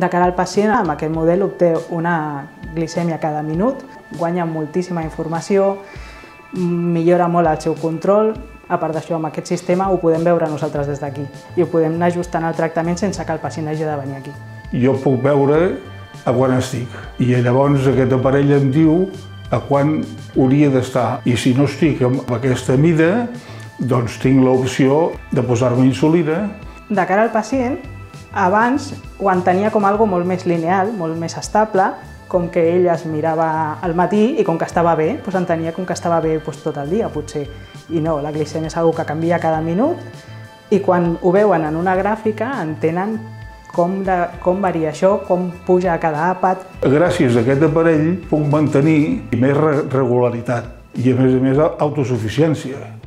De cara al pacient, amb aquest model obté una glicèmia cada minut, guanya moltíssima informació, millora molt el seu control. A part d'això, amb aquest sistema ho podem veure nosaltres des d'aquí i ho podem anar ajustant el tractament sense que el pacient hagi de venir aquí. Jo puc veure a quan estic i llavors aquest aparell em diu a quan hauria d'estar. I si no estic amb aquesta mida, doncs tinc l'opció de posar-me insulina. De cara al pacient, abans ho entenia com algo molt més lineal, molt més estable, com que ell es mirava al matí i com que estava bé, doncs entenia com que estava bé tot el dia, potser. I no, la glicèmia és una cosa que canvia cada minut i quan ho veuen en una gràfica entenen com varia això, com puja a cada àpat. Gràcies a aquest aparell puc mantenir més regularitat i a més autosuficiència.